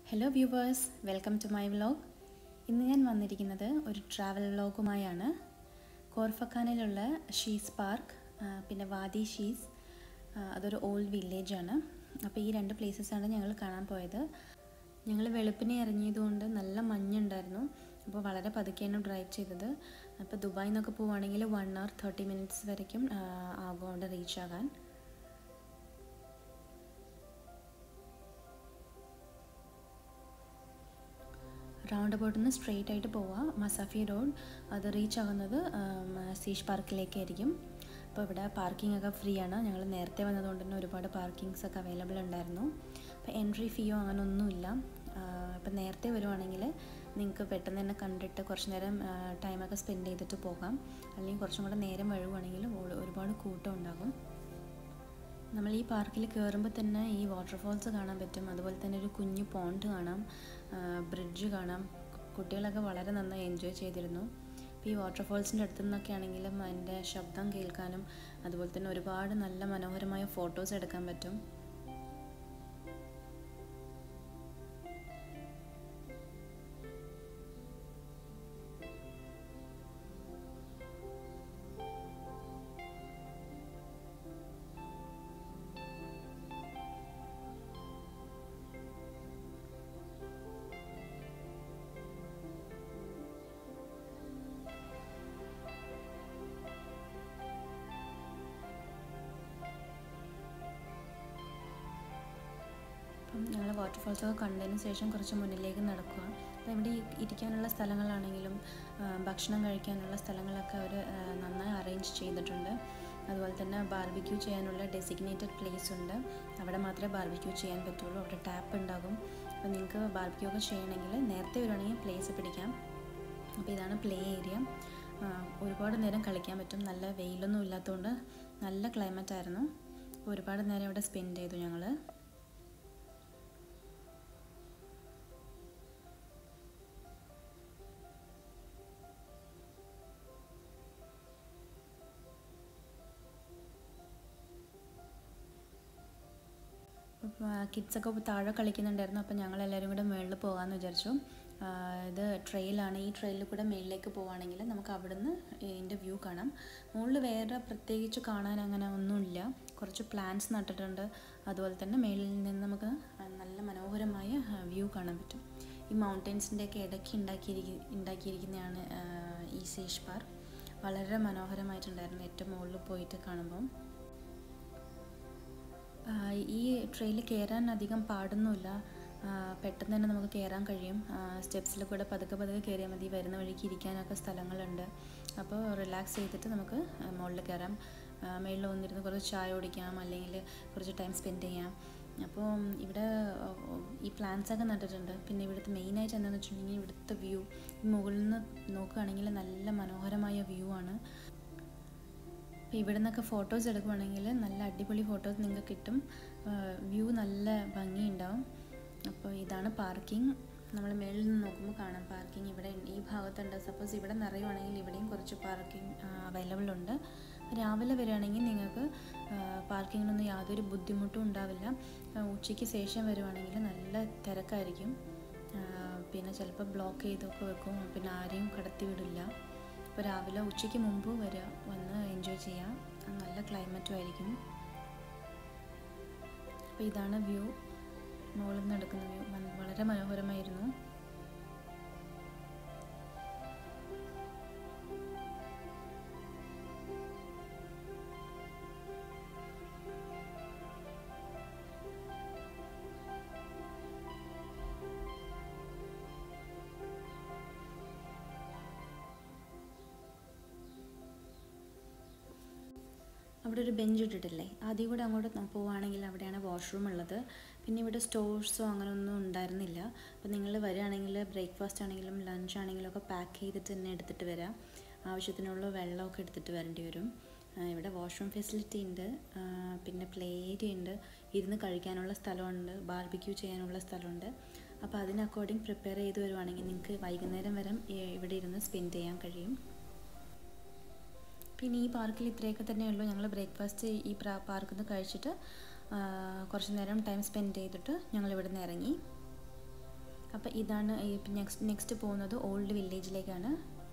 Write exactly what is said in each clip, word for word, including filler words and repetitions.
Hello viewers, welcome to my vlog. ഇന്ന് ഞാൻ വന്നിരിക്കുന്നത് ഒരു ട്രാവൽ വ്ലോഗുമായാണ്. കോർഫഖാനിലുള്ള ഷീസ് പാർക്ക്, പിന്നെ വാദി ഷീസ്, അതൊരു ഓൾഡ് വില്ലേജാണ്. അപ്പോൾ ഈ രണ്ട് പ്ലേസസാണ് ഞങ്ങൾ കാണാൻ പോയത്. ഞങ്ങൾ വെളുപ്പിനെ ഇറങ്ങിയതുകൊണ്ട് നല്ല മഞ്ഞുണ്ടായിരുന്നു. അപ്പോൾ വളരെ പതുക്കെയാണ് ഡ്രൈവ് ചെയ്തത്. അപ്പോൾ ദുബായിൽ നിന്നൊക്കെ പോവുകയാണെങ്കിൽ വൺ അവർ തേർട്ടി മിനിറ്റ്സ് വരയ്ക്കും ആകും അവിടെ റീച്ച് ആകാൻ. റൗണ്ട് അബൌട്ടിൽ നിന്ന് സ്ട്രെയിറ്റ് ആയിട്ട് പോവുക. മസാഫി റോഡ് അത് റീച്ച് ആകുന്നത് സീഷ് പാർക്കിലേക്കായിരിക്കും. അപ്പോൾ ഇവിടെ പാർക്കിംഗ് ഒക്കെ ഫ്രീ ആണ്. ഞങ്ങൾ നേരത്തെ വന്നതുകൊണ്ട് തന്നെ ഒരുപാട് പാർക്കിങ്സ് ഒക്കെ അവൈലബിൾ ഉണ്ടായിരുന്നു. അപ്പോൾ എൻട്രി ഫീയോ അങ്ങനെ ഒന്നുമില്ല. അപ്പോൾ നേരത്തെ വരുവാണെങ്കിൽ നിങ്ങൾക്ക് പെട്ടെന്ന് തന്നെ കണ്ടിട്ട് കുറച്ച് നേരം ടൈമൊക്കെ സ്പെൻഡ് ചെയ്തിട്ട് പോകാം. അല്ലെങ്കിൽ കുറച്ചും കൂടെ നേരം വഴുകുവാണെങ്കിൽ ഒരുപാട് കൂട്ടം ഉണ്ടാകും. നമ്മൾ ഈ പാർക്കിൽ കയറുമ്പോൾ തന്നെ ഈ വാട്ടർഫോൾസ് കാണാൻ പറ്റും. അതുപോലെ തന്നെ ഒരു കുഞ്ഞു പോണ്ട് കാണാം, ബ്രിഡ്ജ് കാണാം. കുട്ടികളൊക്കെ വളരെ നന്നായി എൻജോയ് ചെയ്തിരുന്നു. ഇപ്പോൾ ഈ വാട്ടർഫോൾസിൻ്റെ അടുത്തു നിന്നൊക്കെ ആണെങ്കിലും അതിൻ്റെ ശബ്ദം കേൾക്കാനും അതുപോലെ തന്നെ ഒരുപാട് നല്ല മനോഹരമായ ഫോട്ടോസ് എടുക്കാൻ പറ്റും. ഞങ്ങൾ വാട്ടർഫോൾസൊക്കെ കണ്ടതിന് ശേഷം കുറച്ച് മുന്നിലേക്ക് നടക്കുക. അപ്പോൾ ഇവിടെ ഇരിക്കാനുള്ള സ്ഥലങ്ങളാണെങ്കിലും ഭക്ഷണം കഴിക്കാനുള്ള സ്ഥലങ്ങളൊക്കെ അവർ നന്നായി അറേഞ്ച് ചെയ്തിട്ടുണ്ട്. അതുപോലെ തന്നെ ബാർബിക്യൂ ചെയ്യാനുള്ള ഡെസിഗ്നേറ്റഡ് പ്ലേസ് ഉണ്ട്. അവിടെ മാത്രമേ ബാർബിക്യൂ ചെയ്യാൻ പറ്റുള്ളൂ. അവിടെ ടാപ്പ് ഉണ്ടാകും. അപ്പോൾ നിങ്ങൾക്ക് ബാർബിക്യൂ ഒക്കെ ചെയ്യണമെങ്കിൽ നേരത്തെ വരുവാണെങ്കിൽ പ്ലേസ് പിടിക്കാം. അപ്പോൾ ഇതാണ് പ്ലേ ഏരിയ. ഒരുപാട് നേരം കളിക്കാൻ പറ്റും. നല്ല വെയിലൊന്നും ഇല്ലാത്തതുകൊണ്ട് നല്ല ക്ലൈമറ്റ് ആയിരുന്നു. ഒരുപാട് നേരം ഇവിടെ സ്പെൻഡ് ചെയ്തു ഞങ്ങൾ. കിഡ്സൊക്കെ താഴെ കളിക്കുന്നുണ്ടായിരുന്നു. അപ്പോൾ ഞങ്ങളെല്ലാവരും കൂടെ മുകളിൽ പോകാമെന്ന് വിചാരിച്ചു. ഇത് ട്രെയിലാണ്. ഈ ട്രെയിലിൽ കൂടെ മുകളിലേക്ക് പോവുകയാണെങ്കിൽ നമുക്ക് അവിടുന്ന് ഇതിൻ്റെ വ്യൂ കാണാം. മുകളിൽ വേറെ പ്രത്യേകിച്ച് കാണാൻ അങ്ങനെ ഒന്നുമില്ല. കുറച്ച് പ്ലാന്റ്സ് നട്ടിട്ടുണ്ട്. അതുപോലെ തന്നെ മുകളിൽ നിന്ന് നമുക്ക് നല്ല മനോഹരമായ വ്യൂ കാണാൻ പറ്റും. ഈ മൗണ്ടൻസിൻ്റെയൊക്കെ ഇടയ്ക്ക് ഉണ്ടാക്കിയിരിക്കുന്ന ഉണ്ടാക്കിയിരിക്കുന്നതാണ് ഈ സീഷ് പാർക്ക്. വളരെ മനോഹരമായിട്ടുണ്ടായിരുന്നു ഏറ്റവും മുകളിൽ പോയിട്ട് കാണുമ്പം. ഈ ട്രെയിൽ കയറാൻ അധികം പാടൊന്നുമില്ല. പെട്ടെന്ന് തന്നെ നമുക്ക് കയറാൻ കഴിയും. സ്റ്റെപ്സിൽ കൂടെ പതുക്കെ പതുക്കെ കയറിയാൽ മതി. വരുന്ന വഴിക്ക് ഇരിക്കാനൊക്കെ സ്ഥലങ്ങളുണ്ട്. അപ്പോൾ റിലാക്സ് ചെയ്തിട്ട് നമുക്ക് മുകളിൽ കയറാം. മുകളിൽ വന്നിരുന്ന് കുറച്ച് ചായ കുടിക്കാം, അല്ലെങ്കിൽ കുറച്ച് ടൈം സ്പെൻഡ് ചെയ്യാം. അപ്പോൾ ഇവിടെ ഈ പ്ലാന്റ്സൊക്കെ നട്ടിട്ടുണ്ട്. പിന്നെ ഇവിടുത്തെ മെയിനായിട്ട് എന്താണെന്ന് വെച്ചിട്ടുണ്ടെങ്കിൽ ഇവിടുത്തെ വ്യൂ മുകളിൽ നിന്ന് നോക്കുകയാണെങ്കിൽ നല്ല മനോഹരമായ വ്യൂ ആണ്. അപ്പോൾ ഇവിടെ നിന്നൊക്കെ ഫോട്ടോസ് എടുക്കുകയാണെങ്കിൽ നല്ല അടിപൊളി ഫോട്ടോസ് നിങ്ങൾക്ക് കിട്ടും. വ്യൂ നല്ല ഭംഗിയുണ്ടാവും. അപ്പോൾ ഇതാണ് പാർക്കിംഗ്. നമ്മൾ മേളിൽ നിന്ന് നോക്കുമ്പോൾ കാണാം പാർക്കിംഗ് ഇവിടെ ഈ ഭാഗത്തുണ്ട്. സപ്പോസ് ഇവിടെ നിറയുവാണെങ്കിൽ ഇവിടെയും കുറച്ച് പാർക്കിംഗ് അവൈലബിൾ ഉണ്ട്. രാവിലെ വരികയാണെങ്കിൽ നിങ്ങൾക്ക് പാർക്കിങ്ങിനൊന്നും യാതൊരു ബുദ്ധിമുട്ടും ഉണ്ടാവില്ല. ഉച്ചയ്ക്ക് ശേഷം വരുവാണെങ്കിൽ നല്ല തിരക്കായിരിക്കും. പിന്നെ ചിലപ്പോൾ ബ്ലോക്ക് ചെയ്തൊക്കെ വെക്കും. പിന്നെ ആരെയും കടത്തി വിടില്ല. അപ്പോൾ രാവിലെ ഉച്ചയ്ക്ക് മുമ്പ് വരിക, വന്ന് എൻജോയ് ചെയ്യാം. നല്ല ക്ലൈമറ്റും ആയിരിക്കും. അപ്പോൾ ഇതാണ് വ്യൂ. മുകളിൽ നിന്ന് എടുക്കുന്ന വ്യൂ വളരെ മനോഹരമായിരുന്നു. അവിടെ ഒരു ബെഞ്ച് ഇട്ടിട്ടില്ലേ, ആദ്യം കൂടെ അങ്ങോട്ട് പോവുകയാണെങ്കിൽ അവിടെയാണ് വാഷ്റൂം ഉള്ളത്. പിന്നെ ഇവിടെ സ്റ്റോഴ്സോ അങ്ങനെയൊന്നും ഉണ്ടായിരുന്നില്ല. അപ്പോൾ നിങ്ങൾ വരികയാണെങ്കിൽ ബ്രേക്ക്ഫാസ്റ്റ് ആണെങ്കിലും ലഞ്ച് ആണെങ്കിലും ഒക്കെ പാക്ക് ചെയ്തിട്ട് തന്നെ എടുത്തിട്ട് വരാം. ആവശ്യത്തിനുള്ള വെള്ളമൊക്കെ എടുത്തിട്ട് വരേണ്ടി വരും. ഇവിടെ വാഷ്റൂം ഫെസിലിറ്റി ഉണ്ട്. പിന്നെ പ്ലേ ഏരിയ ഉണ്ട്. ഇരുന്ന് കഴിക്കാനുള്ള സ്ഥലമുണ്ട്. ബാർബിക്യൂ ചെയ്യാനുള്ള സ്ഥലമുണ്ട്. അപ്പോൾ അതിന് അക്കോർഡിംഗ് പ്രിപ്പയർ ചെയ്ത് വരുവാണെങ്കിൽ നിങ്ങൾക്ക് വൈകുന്നേരം വരെ ഇവിടെ ഇരുന്ന് സ്പെൻഡ് ചെയ്യാൻ കഴിയും. പിന്നെ ഈ പാർക്കിൽ ഇത്രയൊക്കെ തന്നെയുള്ളൂ. ഞങ്ങൾ ബ്രേക്ക്ഫാസ്റ്റ് ഈ പാർക്കിൽ നിന്ന് കഴിച്ചിട്ട് കുറച്ച് നേരം ടൈം സ്പെൻഡ് ചെയ്തിട്ട് ഞങ്ങൾ ഇവിടെ നിന്ന് ഇറങ്ങി. അപ്പോൾ ഇതാണ് നെക്സ്റ്റ് നെക്സ്റ്റ് പോകുന്നത് ഓൾഡ് വില്ലേജിലേക്കാണ്.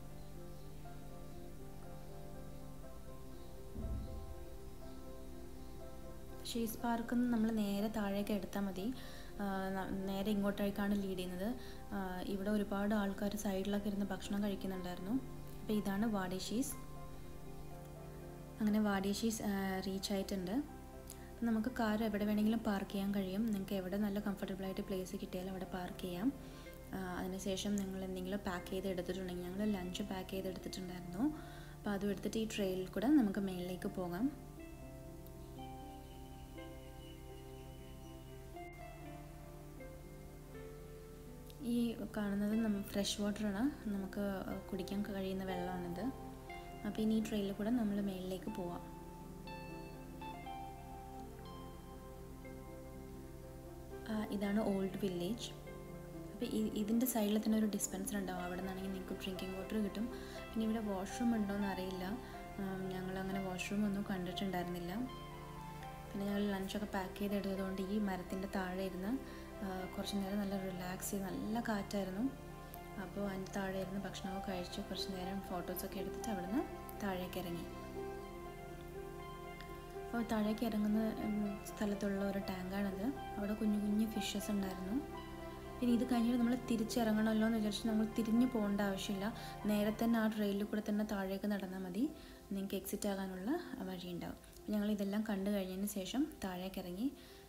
ഷീസ് പാർക്കിൽ നിന്ന് നമ്മൾ നേരെ താഴേക്ക് എടുത്താൽ മതി. നേരെ ഇങ്ങോട്ടേക്കാണ് ലീഡ് ചെയ്യുന്നത്. ഇവിടെ ഒരുപാട് ആൾക്കാർ സൈഡിലൊക്കെ ഇരുന്ന് ഭക്ഷണം കഴിക്കുന്നുണ്ടായിരുന്നു. അപ്പോൾ ഇതാണ് വാഡി ഷീസ്. അങ്ങനെ വാഡി ഷീസ് റീച്ച് ആയിട്ടുണ്ട്. അപ്പം നമുക്ക് കാർ എവിടെ വേണമെങ്കിലും പാർക്ക് ചെയ്യാൻ കഴിയും. നിങ്ങൾക്ക് എവിടെ നല്ല കംഫർട്ടബിളായിട്ട് പ്ലേസ് കിട്ടിയാലും അവിടെ പാർക്ക് ചെയ്യാം. അതിനുശേഷം നിങ്ങൾ എന്തെങ്കിലും പാക്ക് ചെയ്ത് എടുത്തിട്ടുണ്ടെങ്കിൽ, ഞങ്ങൾ ലഞ്ച് പാക്ക് ചെയ്ത് എടുത്തിട്ടുണ്ടായിരുന്നു. അപ്പോൾ അതും എടുത്തിട്ട് ഈ ട്രെയിനിൽ കൂടെ നമുക്ക് മേളിലേക്ക് പോകാം. ഈ കാണുന്നത് നമ്മ ഫ്രഷ് വാട്ടറാണ്, നമുക്ക് കുടിക്കാൻ കഴിയുന്ന വെള്ളമാണിത്. അപ്പോൾ ഇനി ഈ ട്രെയിനിൽ കൂടെ നമ്മൾ മേളിലേക്ക് പോവാം. ഇതാണ് ഓൾഡ് വില്ലേജ്. അപ്പോൾ ഇതിൻ്റെ സൈഡിൽ തന്നെ ഒരു ഡിസ്പെൻസർ ഉണ്ടാവും. അവിടെ നിന്നാണെങ്കിൽ നിങ്ങൾക്ക് ഡ്രിങ്കിങ് വാട്ടർ കിട്ടും. പിന്നെ ഇവിടെ വാഷ്റൂം ഉണ്ടോയെന്ന് അറിയില്ല, ഞങ്ങളങ്ങനെ വാഷ്റൂം ഒന്നും കണ്ടിട്ടുണ്ടായിരുന്നില്ല. പിന്നെ ഞങ്ങൾ ലഞ്ചൊക്കെ പാക്ക് ചെയ്ത് എടുത്തതുകൊണ്ട് ഈ മരത്തിൻ്റെ താഴെ ഇരുന്ന് കുറച്ച് നേരം നല്ല റിലാക്സ് ചെയ്ത് നല്ല കാറ്റായിരുന്നു. അപ്പോൾ അതിൻ്റെ താഴെ ഇരുന്ന് ഭക്ഷണമൊക്കെ കഴിച്ച് കുറച്ച് നേരം ഫോട്ടോസൊക്കെ എടുത്തിട്ട് അവിടെ നിന്ന് താഴേക്ക് ഇറങ്ങി. അപ്പോൾ താഴേക്ക് ഇറങ്ങുന്ന സ്ഥലത്തുള്ള ഒരു ടാങ്കാണത്. അവിടെ കുഞ്ഞു കുഞ്ഞു ഫിഷസ് ഉണ്ടായിരുന്നു. പിന്നെ ഇത് കഴിഞ്ഞിട്ട് നമ്മൾ തിരിച്ചിറങ്ങണമല്ലോ എന്ന് വിചാരിച്ച് നമ്മൾ തിരിഞ്ഞു പോകേണ്ട ആവശ്യമില്ല. നേരെ തന്നെ ആ ട്രെയിനിൽ കൂടെ തന്നെ താഴേക്ക് നടന്നാൽ മതി. നിങ്ങൾക്ക് എക്സിറ്റ് ആകാനുള്ള വഴിയുണ്ടാവും. ഞങ്ങൾ ഇതെല്ലാം കണ്ടു കഴിഞ്ഞതിന് ശേഷം താഴേക്ക് ഇറങ്ങി.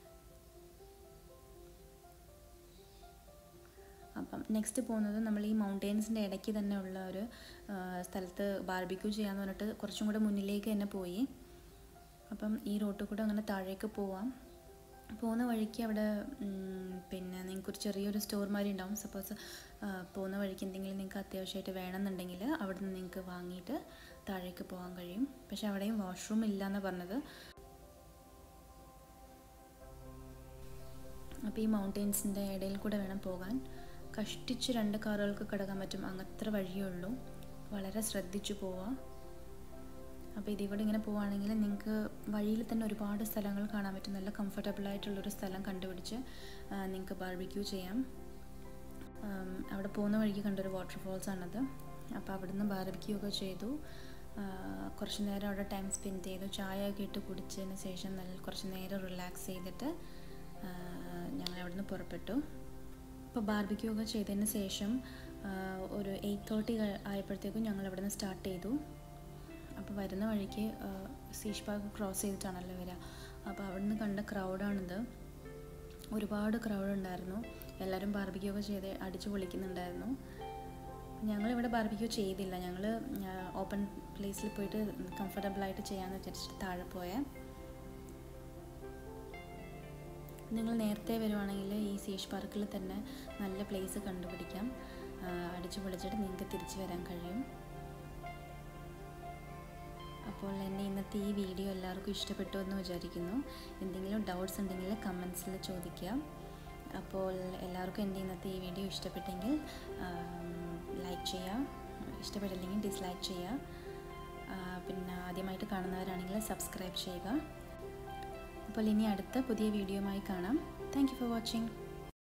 അപ്പം നെക്സ്റ്റ് പോകുന്നത് നമ്മൾ ഈ മൗണ്ടെയ്ൻസിൻ്റെ ഇടയ്ക്ക് തന്നെ ഉള്ള ഒരു സ്ഥലത്ത് ബാർബിക്യൂ ചെയ്യാമെന്ന് പറഞ്ഞിട്ട് കുറച്ചും കൂടെ മുന്നിലേക്ക് തന്നെ പോയി. അപ്പം ഈ റോട്ടിൽ കൂടെ അങ്ങനെ താഴേക്ക് പോവാം. പോകുന്ന വഴിക്ക് അവിടെ പിന്നെ നിങ്ങൾക്കൊരു ചെറിയൊരു സ്റ്റോർ മാതിരി ഉണ്ടാവും. സപ്പോസ് പോകുന്ന വഴിക്ക് എന്തെങ്കിലും നിങ്ങൾക്ക് അത്യാവശ്യമായിട്ട് വേണമെന്നുണ്ടെങ്കിൽ അവിടെ നിന്ന് നിങ്ങൾക്ക് വാങ്ങിയിട്ട് താഴേക്ക് പോകാൻ കഴിയും. പക്ഷെ അവിടെയും വാഷ്റൂം ഇല്ല എന്നാണ് പറഞ്ഞത്. അപ്പോൾ ഈ മൗണ്ടെയ്ൻസിൻ്റെ ഇടയിൽ കൂടെ വേണം പോകാൻ. കഷ്ടിച്ച് രണ്ട് കാറുകൾക്ക് കിടക്കാൻ പറ്റും, അങ്ങനത്ര വഴിയേ ഉള്ളൂ. വളരെ ശ്രദ്ധിച്ചു പോവുക. അപ്പോൾ ഇതിവിടെ ഇങ്ങനെ പോവുകയാണെങ്കിൽ നിങ്ങൾക്ക് വഴിയിൽ തന്നെ ഒരുപാട് സ്ഥലങ്ങൾ കാണാൻ പറ്റും. നല്ല കംഫർട്ടബിളായിട്ടുള്ളൊരു സ്ഥലം കണ്ടുപിടിച്ച് നിങ്ങൾക്ക് ബാർബിക്യൂ ചെയ്യാം. അവിടെ പോകുന്ന വഴിക്ക് കണ്ടൊരു വാട്ടർഫോൾസ് ആണത്. അപ്പോൾ അവിടുന്ന് ബാർബിക്യൂ ഒക്കെ ചെയ്തു. കുറച്ച് നേരം അവിടെ ടൈം സ്പെൻഡ് ചെയ്തു. ചായ ഒക്കെ ഇട്ട് കുടിച്ചതിന് ശേഷം നല്ല കുറച്ച് നേരം റിലാക്സ് ചെയ്തിട്ട് ഞങ്ങൾ അവിടുന്ന് പുറപ്പെട്ടു. ഇപ്പോൾ ബാർബിക്യൂ ഒക്കെ ചെയ്തതിന് ശേഷം ഒരു എയ്റ്റ് തേർട്ടി ആയപ്പോഴത്തേക്കും ഞങ്ങൾ അവിടെ നിന്ന് സ്റ്റാർട്ട് ചെയ്തു. അപ്പോൾ വരുന്ന വഴിക്ക് സീഷ് പാർക്ക് ക്രോസ് ചെയ്തിട്ടാണല്ലോ വരിക. അപ്പോൾ അവിടെ നിന്ന് കണ്ട ക്രൗഡാണിത്. ഒരുപാട് ക്രൗഡ് ഉണ്ടായിരുന്നു. എല്ലാവരും ബാർബിക്യൂ ഒക്കെ ചെയ്ത് അടിച്ചു പൊളിക്കുന്നുണ്ടായിരുന്നു. ഞങ്ങളിവിടെ ബാർബിക്യൂ ചെയ്തില്ല. ഞങ്ങൾ ഓപ്പൺ പ്ലേസിൽ പോയിട്ട് കംഫർട്ടബിളായിട്ട് ചെയ്യാമെന്ന് വിചാരിച്ചിട്ട് താഴെ പോയാൽ. നിങ്ങൾ നേരത്തെ വരുവാണെങ്കിൽ ഈ സീഷ് പാർക്കിൽ തന്നെ നല്ല പ്ലേസ് കണ്ടുപിടിക്കാം. അടിച്ചു പൊളിച്ചിട്ട് നിങ്ങൾക്ക് തിരിച്ചു വരാൻ കഴിയും. അപ്പോൾ എൻ്റെ ഇന്നത്തെ ഈ വീഡിയോ എല്ലാവർക്കും ഇഷ്ടപ്പെട്ടു എന്ന് വിചാരിക്കുന്നു. എന്തെങ്കിലും ഡൗട്ട്സ് ഉണ്ടെങ്കിൽ കമൻസിൽ ചോദിക്കുക. അപ്പോൾ എല്ലാവർക്കും എൻ്റെ ഇന്നത്തെ ഈ വീഡിയോ ഇഷ്ടപ്പെട്ടെങ്കിൽ ലൈക്ക് ചെയ്യുക, ഇഷ്ടപ്പെട്ടില്ലെങ്കിൽ ഡിസ്ലൈക്ക് ചെയ്യുക. പിന്നെ ആദ്യമായിട്ട് കാണുന്നവരാണെങ്കിൽ സബ്സ്ക്രൈബ് ചെയ്യുക. അപ്പോൾ ഇനി അടുത്ത പുതിയ വീഡിയോയുമായി കാണാം. Thank you for watching.